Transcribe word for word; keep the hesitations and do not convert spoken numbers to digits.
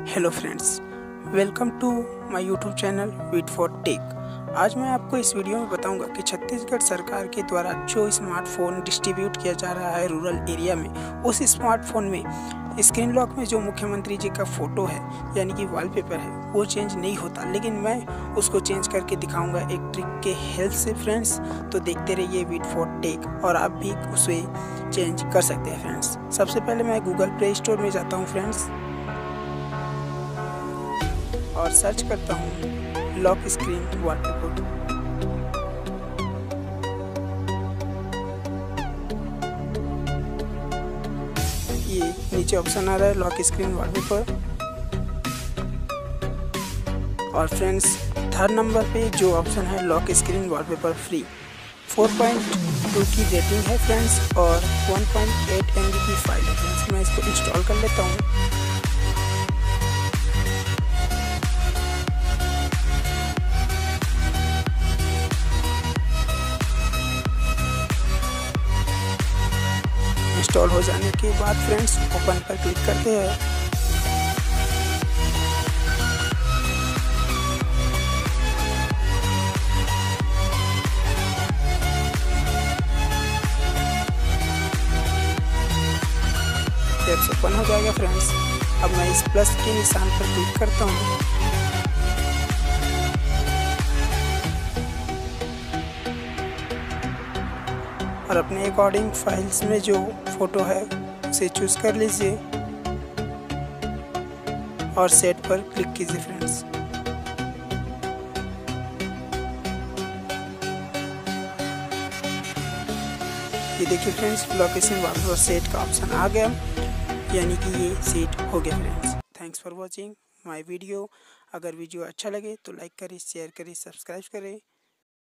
Hello friends, welcome to my YouTube channel वीट for tech. आज मैं आपको इस वीडियो में बताऊंगा कि छत्तीसगढ़ सरकार के द्वारा जो स्मार्टफोन डिस्ट्रीब्यूट किया जा रहा है रूरल एरिया में, उस स्मार्टफोन में स्क्रीन लॉक में जो मुख्यमंत्री जी का फ़ोटो है यानी कि वॉलपेपर है वो चेंज नहीं होता, लेकिन मैं उसको चेंज करके दिखाऊंगा एक ट्रिक के हेल्प से फ्रेंड्स। तो देखते रहिए वीट फॉर टेक और आप भी उसे चेंज कर सकते हैं फ्रेंड्स। सबसे पहले मैं गूगल प्ले स्टोर में जाता हूँ फ्रेंड्स और सर्च करता हूँ लॉक स्क्रीन वॉलपेपर। ये नीचे ऑप्शन आ रहा है लॉक स्क्रीन वॉलपेपर। और फ्रेंड्स थर्ड नंबर पे जो ऑप्शन है lock screen wallpaper free, four point two की रेटिंग है फ्रेंड्स और one point eight M B की फाइल है फ्रेंड्स। मैं इसको इंस्टॉल कर लेता हूँ। इंस्टॉल हो जाने के बाद फ्रेंड्स ओपन पर क्लिक करते हैं। एप्स ओपन हो जाएगा फ्रेंड्स। अब मैं इस प्लस के निशान पर क्लिक करता हूँ। और अपने अकॉर्डिंग फाइल्स में जो फोटो है उसे चूज कर लीजिए और सेट पर क्लिक कीजिए फ्रेंड्स। ये देखिए फ्रेंड्स लोकेशन वॉलपेपर सेट का ऑप्शन आ गया, यानी कि ये सेट हो गया friends. Thanks for watching my video. अगर वीडियो अच्छा लगे तो लाइक करें, शेयर करें, सब्सक्राइब करें।